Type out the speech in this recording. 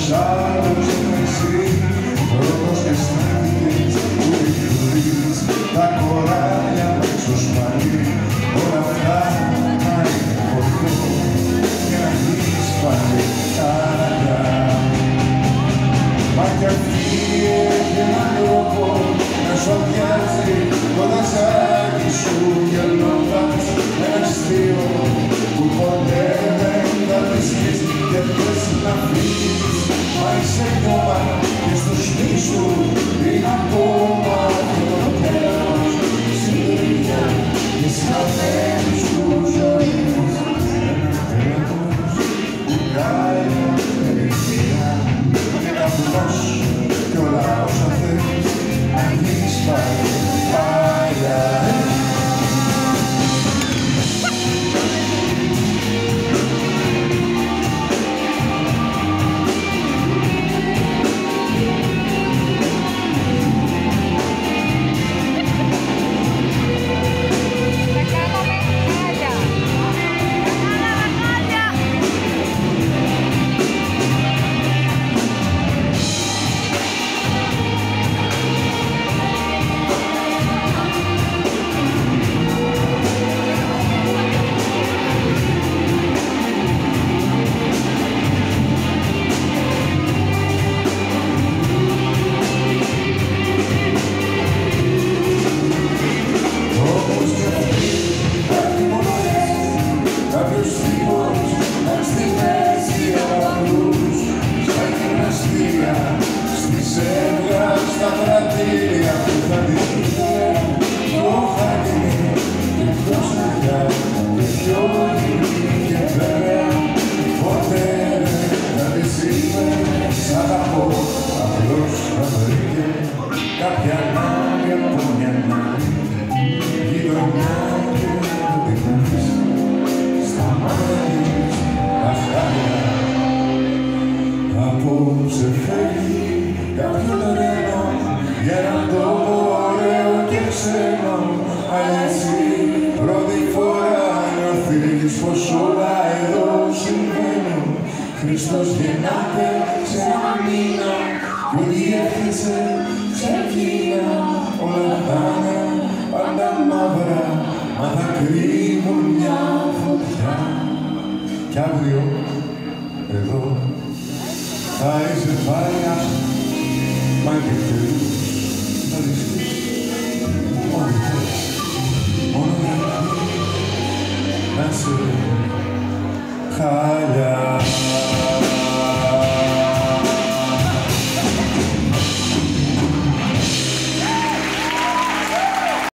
άλλος είμαι εσύ, πρώτος και στάθηκες που λειτουργείς, τα κοράλια στο σπαλί, όλα αυτά να είναι χωριό και να έχεις πάλι χαρά. Μα κι αυτή έχει έναν τρόπο να σου αδειάζει το δασάκι σου γελώντας ένα αστείο που ποτέ δεν θα βρίσκεις και θες να φύγεις. Μα είσαι ακόμα και στο σπίτι σου είναι ακόμα και το τέλος συντρία και σκαφές σου ζωής. Ένα τέλος που κάει ελευθερία και καπνός κι όλα όσα θες να έχεις πάλι παλιά. Στα κρατήρια που θα δείχνε το χάρι και εκτός νεριά και πιο γυμνή και πέρα ποτέ να της είπε σ' αγαπώ απλώς θα βρήκε κάποια ανάγκη από μια ανάγκη γειτονιά και να την αφήσει στα μάτια της τα χάρια. Απόψε φεύγει κάποιο τρένο για έναν τόπο ωραίο και ξένο, αλλά εσύ πρώτη φορά νιώθεις πως όλα εδώ συμβαίνουν. Χριστός γεννάται σε ένα μήνα που διέφθασε σε εκείνα, όλα θα είναι πάντα μαύρα, μα θα κρύβουν μια φωτιά. Κι αύριο εδώ θα είσαι πάλι άσχημα, μα και θέλεις να ρίσκεις ό,τι θέλεις, μόνο να σε χαλιά.